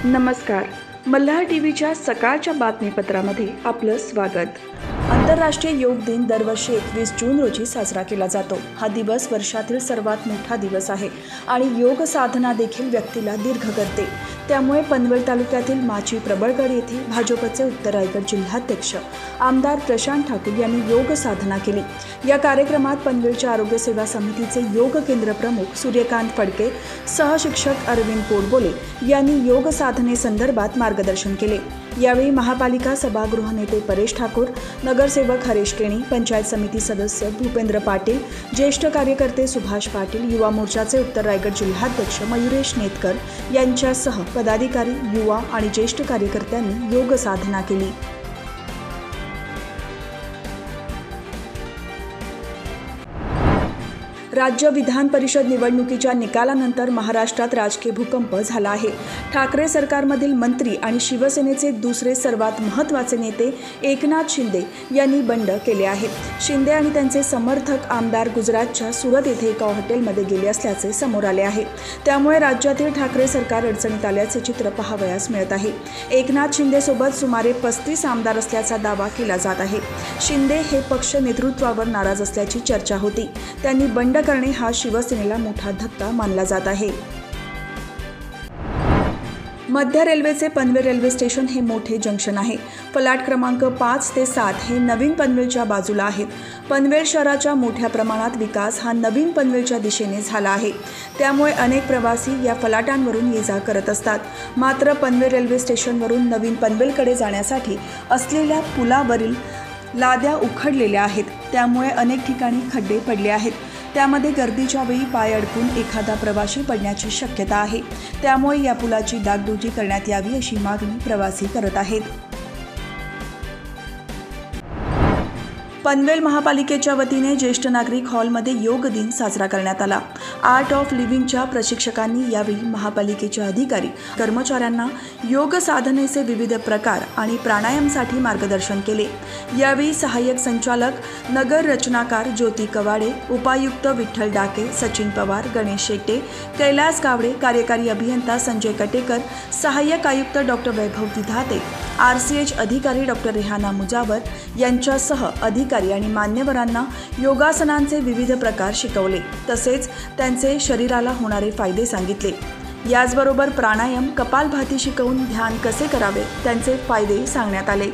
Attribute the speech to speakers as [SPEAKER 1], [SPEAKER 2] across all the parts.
[SPEAKER 1] नमस्कार. मल्हार टीव्हीच्या सकाळच्या बातमीपत्रामध्ये आपलं स्वागत. आंतरराष्ट्रीय योग दिन दरवर्षी 21 जून रोजी साजरा केला जातो. हा दिवस वर्षातील सर्वात मोठा दिवस आहे आणि योग साधना देखील व्यक्तीला दीर्घ करते. त्यामुळे पनवेल तालुक्यातील माची प्रबळगड येथे भाजपचे उत्तर रायगड जिल्हाध्यक्ष आमदार प्रशांत ठाकूर यांनी योग साधना केली. या कार्यक्रमात पनवेलच्या आरोग्य सेवा समितीचे योग केंद्र प्रमुख सूर्यकांत फडके, सहशिक्षक अरविंद पोटबोले यांनी योग साधनेसंदर्भात मार्गदर्शन केले. यावेळी महापालिका सभागृह नेते परेश ठाकूर, नगरसेवक हरेश केणी, पंचायत समिती सदस्य भूपेंद्र पाटील, ज्येष्ठ कार्यकर्ते सुभाष पाटील, युवा मोर्चाचे उत्तर रायगड जिल्हाध्यक्ष मयुरेश नेतकर यांच्यासह पदाधिकारी, युवा आणि ज्येष्ठ कार्यकर्त्यांनी योग साधना केली. राज्य विधान परिषद निवडणुकीच्या निकालानंतर महाराष्ट्रात राजकीय भूकंप झाला आहे. ठाकरे सरकारमधील मंत्री आणि शिवसेनेचे दुसरे सर्वात महत्त्वाचे नेते एकनाथ शिंदे यांनी बंड केले आहे. शिंदे आणि त्यांचे समर्थक आमदार गुजरातच्या सुरत येथे एका हॉटेलमध्ये गेले असल्याचे समोर आले आहे. त्यामुळे राज्यातील ठाकरे सरकार अडचणीत आल्याचे चित्र पाहावयास मिळत आहे. एकनाथ शिंदेसोबत सुमारे 35 आमदार असल्याचा दावा केला जात आहे. शिंदे हे पक्ष नेतृत्वावर नाराज असल्याची चर्चा होती. त्यांनी बंड करणे हा शिवसेनेला मोठा धक्का मानला जात आहे. मध्य रेल्वेचे पनवेल रेल्वे स्टेशन हे मोठे जंक्शन आहे. फलाट क्रमांक 5 ते 7 हे नवीन पनवेलच्या बाजूला आहेत. पनवेल शहराच्या मोठ्या प्रमाणात विकास हा नवीन पनवेलच्या दिशेने झाला आहे. त्यामुळे अनेक प्रवासी या फलाटांवरून ये-जा करत असतात. मात्र पनवेल रेल्वे स्टेशनवरून नवीन पनवेलकडे जाण्यासाठी असलेल्या पुलावरील लाद्या उखडलेल्या आहेत. त्यामुळे अनेक ठिकाणी खड्डे पडले आहेत. त्यामध्ये गर्दीच्या वेळी पाय अडकून एखादा प्रवासी पडण्याची शक्यता आहे. त्यामुळे या पुलाची डागडुजी करण्यात यावी अशी मागणी प्रवासी करत आहेत. पनवेल महापालिकेच्या वतीने ज्येष्ठ नागरिक हॉलमध्ये योग दिन साजरा करण्यात आला. आर्ट ऑफ लिव्हिंगच्या प्रशिक्षकांनी यावेळी महापालिकेच्या अधिकारी कर्मचाऱ्यांना योग साधनेचे विविध प्रकार आणि प्राणायामसाठी मार्गदर्शन केले. यावेळी सहाय्यक संचालक नगर रचनाकार ज्योती कवाडे, उपायुक्त विठ्ठल डाके, सचिन पवार, गणेश शेट्टे, कैलास गावडे, कार्यकारी अभियंता संजय कटेकर, सहाय्यक आयुक्त डॉक्टर वैभव विधाते, RCH अधिकारी डॉक्टर रेहाना मुजावर यांच्यासह अधिकारी आणि मान्यवरांना योगासनांचे विविध प्रकार शिकवले. तसेच त्यांचे शरीराला होणारे फायदे सांगितले. याचबरोबर प्राणायाम, कपालभाती शिकवून ध्यान कसे करावे त्यांचे फायदे सांगण्यात आले.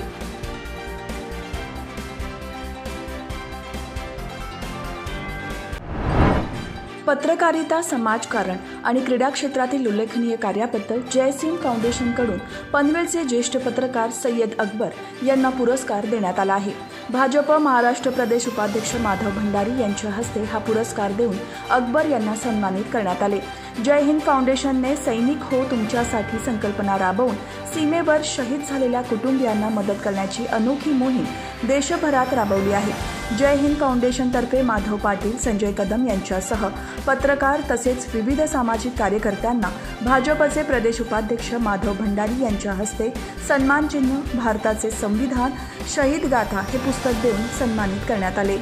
[SPEAKER 1] पत्रकारिता, समाजकारण आणि क्रीडा क्षेत्रातील उल्लेखनीय कार्याबद्दल जयसिंग फाउंडेशनकडून पनवेलचे ज्येष्ठ पत्रकार सय्यद अकबर यांना पुरस्कार देण्यात आला आहे. भाजप महाराष्ट्र प्रदेश उपाध्यक्ष माधव भंडारी यांच्या हस्ते हा पुरस्कार देऊन अकबर यांना सन्मानित करण्यात आले. जय हिंद फाउंडेशनने सैनिक हो तुमच्यासाठी संकल्पना राबवून सीमेवर शहीद झालेल्या कुटुंबियांना मदत करण्याची अनोखी मोहीम देशभरात राबवली आहे. जय हिंद फाउंडेशनतर्फे माधव पाटील, संजय कदम यांच्यासह पत्रकार तसेच विविध सामाजिक कार्यकर्त्यांना भाजपचे प्रदेश उपाध्यक्ष माधव भंडारी यांच्या हस्ते सन्मान चिन्ह, भारताचे संविधान, शहीद गाथा हे पुस्तक देऊन सन्मानित करण्यात आले.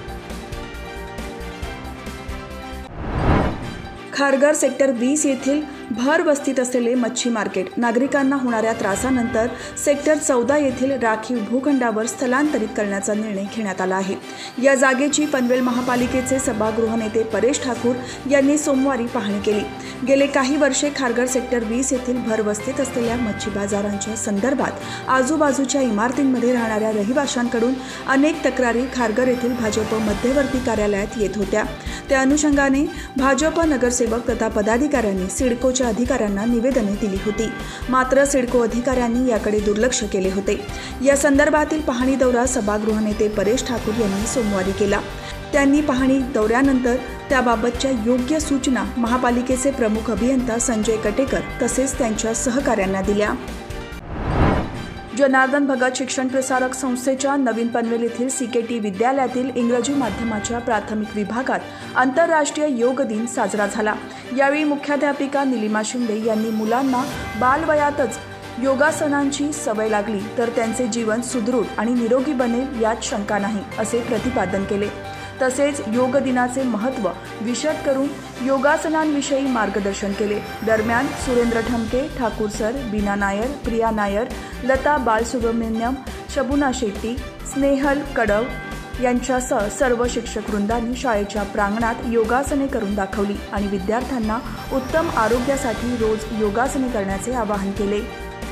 [SPEAKER 1] खारघर सेक्टर 20 येथील भर वस्तीत असलेले मच्छी मार्केट नागरिकांना होणाऱ्या त्रासानंतर सेक्टर 14 येथील राखीव भूखंडावर स्थलांतरित करण्याचा निर्णय घेण्यात आला आहे. या जागेची पनवेल महापालिकेचे सभागृह नेते परेश ठाकूर यांनी सोमवारी पाहणी केली. गेले काही वर्षे खारघर सेक्टर 20 येथील भर वस्तीत असलेल्या मच्छी बाजारांच्या संदर्भात आजूबाजूच्या इमारतींमध्ये राहणाऱ्या रहिवाशांकडून अनेक तक्रारी खारघर येथील भाजप मध्यवर्ती कार्यालयात येत होत्या. त्या अनुषंगाने भाजप नगरसेवक तथा पदाधिकाऱ्यांनी सिडकोच्या अधिकाऱ्यांना निवेदने दिली होती. मात्र सिडको अधिकाऱ्यांनी याकडे दुर्लक्ष केले होते. या संदर्भातील पाहणी दौरा सभागृह नेते परेश ठाकूर यांनी सोमवारी केला. त्यांनी पाहणी दौऱ्यानंतर त्याबाबतच्या योग्य सूचना महापालिकेचे प्रमुख अभियंता संजय कटेकर तसेच त्यांच्या सहकाऱ्यांना दिल्या. जनार्दन भगत शिक्षण प्रसारक संस्थेच्या नवीन पनवेल येथील CKT विद्यालयातील इंग्रजी माध्यमाच्या प्राथमिक विभागात आंतरराष्ट्रीय योग दिन साजरा झाला. यावेळी मुख्याध्यापिका निलिमा शिंदे यांनी मुलांना बालवयातच योगासनांची सवय लागली तर त्यांचे जीवन सुदृढ आणि निरोगी बनेल यात शंका नाही असे प्रतिपादन केले. तसेच योग दिनाचे महत्त्व विशद करून योगासनांविषयी मार्गदर्शन केले। दरम्यान सुरेंद्र ठमके, ठाकूर सर, बीना नायर, प्रिया नायर, लता बालसुब्रमण्यम, शबुना शेट्टी, स्नेहल कडव यांच्यासह सर्व शिक्षक वृंदांनी शाळेच्या प्रांगणात योगासने करून दाखवली आणि विद्यार्थ्यांना उत्तम आरोग्यासाठी रोज योगासने करण्याचे आवाहन केले।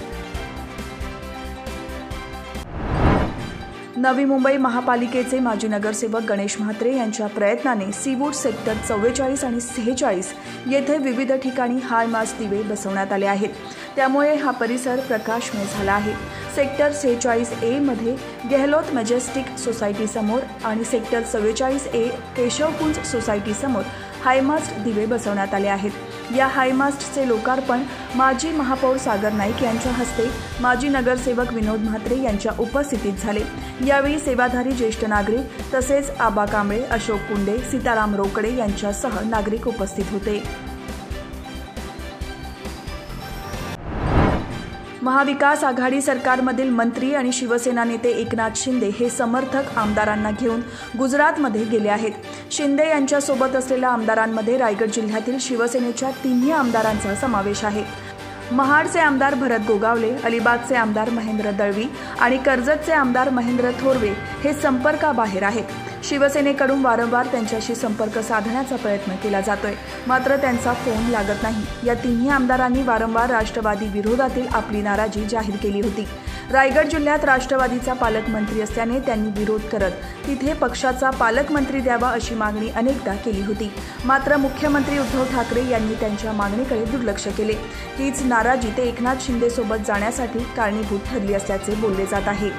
[SPEAKER 1] नवी मुंबई महापालिकेचे माजी नगरसेवक गणेश म्हात्रे यांच्या प्रयत्नाने सीवूड सेक्टर 44 आणि 46 येथे विविध ठिकाणी हाय मास्ट दिवे बसवण्यात आले आहेत। त्यामुळे हा परिसर प्रकाशमय झाला आहे। सेक्टर 46A मध्ये गेहलोत मजेस्टिक सोसायटी समोर आणि सेक्टर 44A केशवकुंज सोसायटी समोर हायमास्ट दिवे बसवण्यात आले आहेत। या हायमास्टचे लोकार्पण माजी महापौर सागर नाईक यांच्या हस्ते माजी नगरसेवक विनोद म्हात्रे यांच्या उपस्थितीत झाले। यावेळी सेवाधारी ज्येष्ठ नागरिक तसेच आबा कांबळे, अशोक कुंडे, सीताराम रोकडे यांच्यासह नागरिक उपस्थित होते। महाविकास आघाडी सरकारमधील मंत्री आणि शिवसेना नेते एकनाथ शिंदे हे समर्थक आमदारांना घेऊन गुजरातमध्ये गेले आहेत। शिंदे यांच्यासोबत असलेल्या आमदारांमध्ये रायगड जिल्ह्यातील शिवसेनेच्या 3 आमदारांचा समावेश आहे। महाडचे आमदार भरत गोगावले, अलिबागचे आमदार महेंद्र दळवी आणि कर्जतचे आमदार महेंद्र थोरवे हे संपर्काबाहेर आहेत। शिवसेनेकडून वारंवार त्यांच्याशी संपर्क साधण्याचा प्रयत्न केला जातोय, मात्र त्यांचा फोन लागत नाही। या 3 आमदारांनी वारंवार राष्ट्रवादी विरोधातील आपली नाराजी जाहीर केली होती। रायगड जिल्ह्यात राष्ट्रवादीचा पालकमंत्री असल्याने त्यांनी विरोध करत तिथे पक्षाचा पालकमंत्री द्यावा अशी मागणी अनेकदा केली होती, मात्र मुख्यमंत्री उद्धव ठाकरे यांनी त्यांच्या मागणीकडे दुर्लक्ष केले। हीच नाराजी ते एकनाथ शिंदे सोबत जाण्यासाठी कारणीभूत ठरली असल्याचे बोलले जात आहे।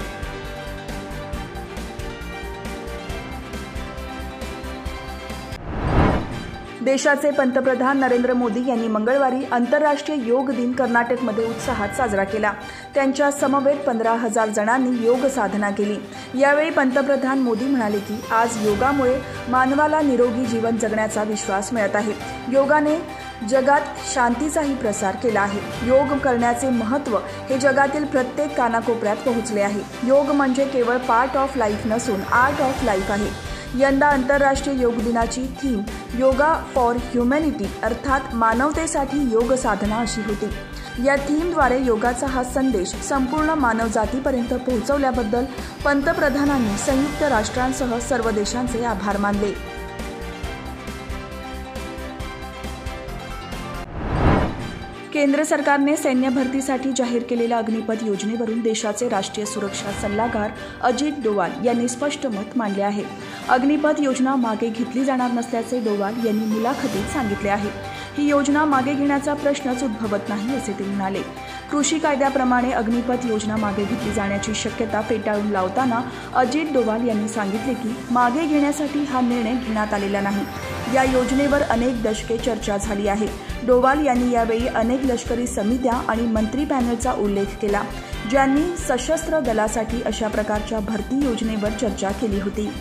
[SPEAKER 1] देशाचे पंतप्रधान नरेंद्र मोदी यांनी मंगळवारी आंतरराष्ट्रीय योग दिन कर्नाटकमध्ये उत्साहात साजरा केला। त्यांच्या समवेत 15,000 जणांनी योग साधना केली। यावेळी पंतप्रधान मोदी म्हणाले की आज योगामुळे मानवाला निरोगी जीवन जगण्याचा विश्वास मिळत आहे। योगाने जगात शांतीचाही प्रसार केला आहे। योग करण्याचे महत्त्व हे जगातील प्रत्येक कानाकोपऱ्यात पोहोचले आहे। योग म्हणजे केवळ पार्ट ऑफ लाईफ नसून आर्ट ऑफ लाईफ आहे। यंदा आंतरराष्ट्रीय योग दिनाची थीम योगा फॉर ह्युमॅनिटी अर्थात मानवतेसाठी योग साधना अशी होती। या थीमद्वारे योगाचा हा संदेश संपूर्ण मानवजातीपर्यंत पोहोचवल्याबद्दल पंतप्रधानांनी संयुक्त राष्ट्रांसह सर्व देशांचे आभार मानले। केंद्र सरकारने सैन्य भरतीसाठी जाहीर केलेल्या अग्निपथ योजनेवरून देशाचे राष्ट्रीय सुरक्षा सल्लागार अजित डोवाल यांनी स्पष्ट मत मांडले आहे। अग्निपथ योजना मागे घेतली जाणार नसल्याचे डोवाल यांनी मुलाखतीत सांगितले आहे। ही योजना मागे घेण्याचा प्रश्नच उद्भवत नाही असे ते म्हणाले। कृषी कायद्याप्रमाणे अग्निपथ योजना मागे घेतली जाण्याची शक्यता फेटाळून लावताना अजित डोवाल यांनी सांगितले की मागे घेण्यासाठी हा निर्णय घेण्यात आलेला नाही। या योजनेवर अनेक दशके चर्चा झाली आहे। डोवाल यांनी यावेळी अनेक लष्करी समित्या आणि मंत्री पॅनलचा उल्लेख केला, ज्यांनी सशस्त्र दलासाठी अशा प्रकारच्या भरती योजनेवर चर्चा केली होती।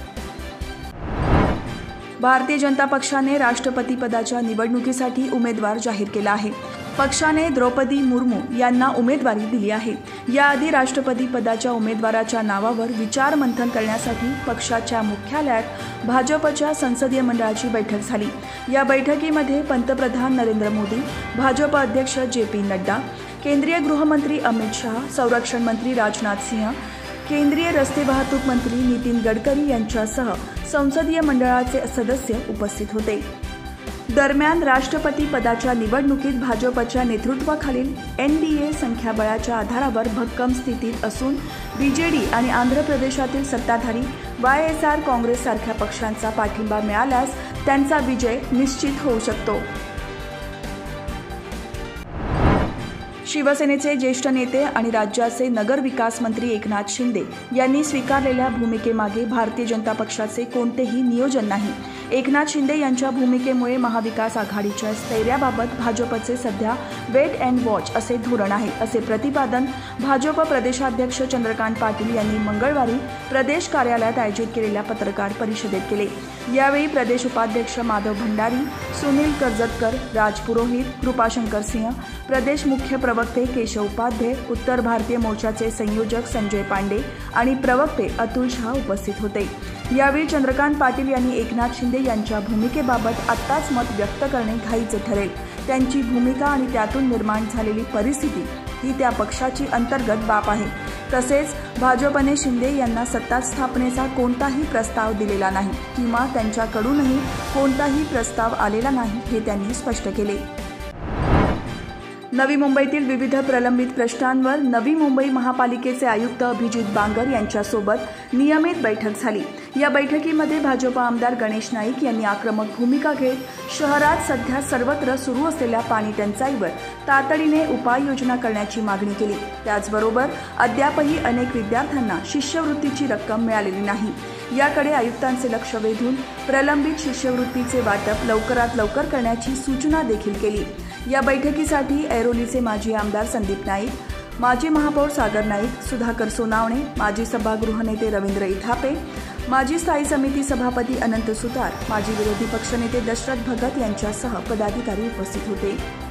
[SPEAKER 1] भारतीय जनता पक्षाने राष्ट्रपती पदाच्या निवडणुकीसाठी उमेदवार जाहीर केला आहे। पक्षाने द्रौपदी मुर्मू यांना उमेदवारी दिली आहे। याआधी राष्ट्रपती पदाच्या उमेदवाराच्या नावावर विचारमंथन करण्यासाठी पक्षाच्या मुख्यालयात भाजपच्या संसदीय मंडळाची बैठक झाली। या बैठकीमध्ये पंतप्रधान नरेंद्र मोदी, भाजप अध्यक्ष JP नड्डा, केंद्रीय गृहमंत्री अमित शहा, संरक्षण मंत्री राजनाथ सिंह, केंद्रीय रस्ते वाहतूक मंत्री नितीन गडकरी यांच्यासह संसदीय मंडळाचे सदस्य उपस्थित होते। दरम्यान राष्ट्रपती पदाच्या निवडणुकीत भाजपच्या नेतृत्वाखालील NDA संख्याबळाच्या आधारावर भक्कम स्थितीत असून BJD आणि आंध्र प्रदेशातील सत्ताधारी YSR काँग्रेस सारख्या पक्षांचा पाठिंबा मिळाल्यास त्यांचा विजय निश्चित होऊ शकतो। शिवसेनेचे ज्येष्ठ नेते आणि राज्याचे नगर विकास मंत्री एकनाथ शिंदे यांनी स्वीकारलेल्या भूमिकेमागे भारतीय जनता पक्षाचे कोणतेही नियोजन नाही। एकनाथ शिंदे यांच्या भूमिकेमुळे महाविकास आघाडीच्या स्थैर्याबाबत भाजपचे सध्या वेट अँड वॉच असे धोरण आहे, असे प्रतिपादन भाजप प्रदेशाध्यक्ष चंद्रकांत पाटील यांनी मंगळवारी प्रदेश कार्यालयात आयोजित केलेल्या पत्रकार परिषदेत केले। यावेळी प्रदेश उपाध्यक्ष माधव भंडारी, सुनील कर्जतकर, राज पुरोहित, कृपाशंकर सिंह, प्रदेश मुख्य प्रवक्ते केशव उपाध्ये, उत्तर भारतीय मोर्चाचे संयोजक संजय पांडे आणि प्रवक्ते अतुल शहा उपस्थित होते। यावेळी चंद्रकांत पाटील यांनी एकनाथ शिंदे यांच्या भूमिकेबाबत आत्ताच मत व्यक्त करणे घाईचे ठरेल. त्यांची भूमिका आणि त्यातून निर्माण झालेली परिस्थिती ही त्या पक्षाची अंतर्गत बाब आहे. तसेच भाजपने शिंदे यांना सत्ता स्थापनेचा कोणताही प्रस्ताव दिलेला नाही किंवा त्यांच्याकडूनही कोणताही प्रस्ताव आलेला नाही हे त्यांनी स्पष्ट केले. नवी मुंबईतील विविध प्रलंबित प्रश्नांवर नवी मुंबई महापालिकेचे आयुक्त अभिजित बांगर यांच्यासोबत नियमित बैठक झाली. या बैठकीमध्ये भाजप आमदार गणेश नाईक यांनी आक्रमक भूमिका घेत शहरात सध्या सर्वत्र सुरू असलेल्या पाणी टंचाईवर तातडीने उपाययोजना करण्याची मागणी केली. त्याचबरोबर अद्यापही अनेक विद्यार्थ्यांना शिष्यवृत्तीची रक्कम मिळालेली नाही, याकडे आयुक्तांचे लक्ष वेधून प्रलंबित शिष्यवृत्तीचे वाटप लवकरात लवकर करण्याची सूचना देखील केली. या बैठकीसाठी ऐरोलीचे माजी आमदार संदीप नाईक, माजी महापौर सागर नाईक, सुधाकर सोनावणे, माजी सभागृह नेते रवींद्र इथापे, माजी स्थायी समिती सभापती अनंत सुतार, माजी विरोधी पक्षनेते दशरथ भगत यांच्यासह पदाधिकारी उपस्थित होते.